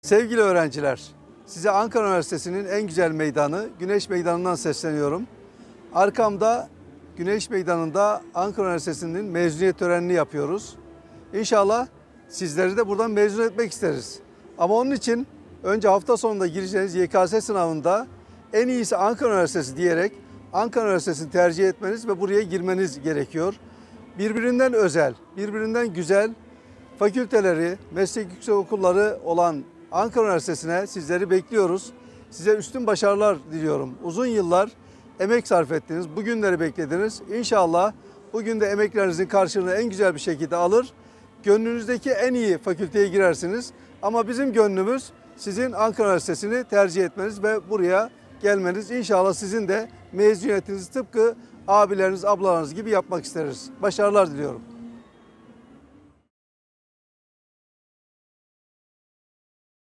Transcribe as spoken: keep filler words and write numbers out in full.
Sevgili öğrenciler, size Ankara Üniversitesi'nin en güzel meydanı Güneş Meydanı'ndan sesleniyorum. Arkamda Güneş Meydanı'nda Ankara Üniversitesi'nin mezuniyet törenini yapıyoruz. İnşallah sizleri de buradan mezun etmek isteriz. Ama onun için önce hafta sonunda gireceğiniz Y K S sınavında en iyisi Ankara Üniversitesi diyerek Ankara Üniversitesi'ni tercih etmeniz ve buraya girmeniz gerekiyor. Birbirinden özel, birbirinden güzel fakülteleri, meslek yüksekokulları olan Ankara Üniversitesi'ne sizleri bekliyoruz. Size üstün başarılar diliyorum. Uzun yıllar emek sarf ettiniz, bugünleri beklediniz. İnşallah bugün de emeklerinizin karşılığını en güzel bir şekilde alır. Gönlünüzdeki en iyi fakülteye girersiniz. Ama bizim gönlümüz sizin Ankara Üniversitesi'ni tercih etmeniz ve buraya gelmeniz. İnşallah sizin de mezuniyetinizi tıpkı abileriniz, ablalarınız gibi yapmak isteriz. Başarılar diliyorum.